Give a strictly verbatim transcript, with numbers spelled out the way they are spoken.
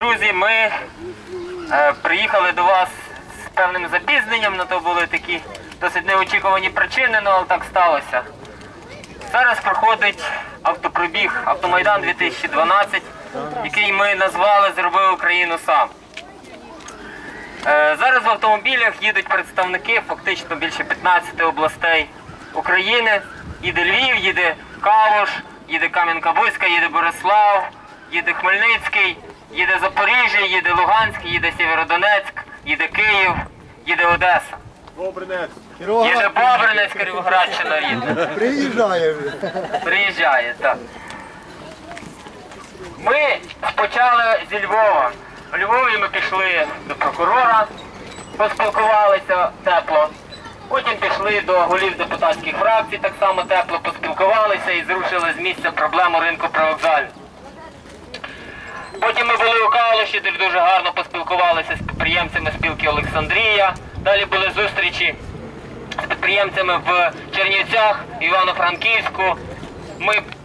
Друзі, ми е, приїхали до вас з певним запізненням, на то були такі досить неочікувані причини, але так сталося. Зараз проходить автопробіг «Автомайдан дві тисячі дванадцять», який ми назвали «Зроби Україну сам». Е, зараз в автомобілях їдуть представники фактично більше п'ятнадцяти областей України. Їде Львів, їде Калуш, їде Кам'янка-Бузька, їде Борислав, їде Хмельницький, їде Запоріжжя, їде Луганськ, їде Сєвєродонецьк, їде Київ, їде Одеса. Бобринець. Їде Бобринець, Кіровоградщина їде. Приїжджає вже. Приїжджає, так. Ми почали зі Львова. У Львові ми пішли до прокурора, поспілкувалися тепло. Потім пішли до голів депутатських фракцій, так само тепло поспілкувалися і зрушили з місця проблему ринку привокзального. Потім ми були у Калуші, де дуже гарно поспілкувалися з підприємцями спілки Олександрія. Далі були зустрічі з підприємцями в Чернівцях, Івано-Франківську. Ми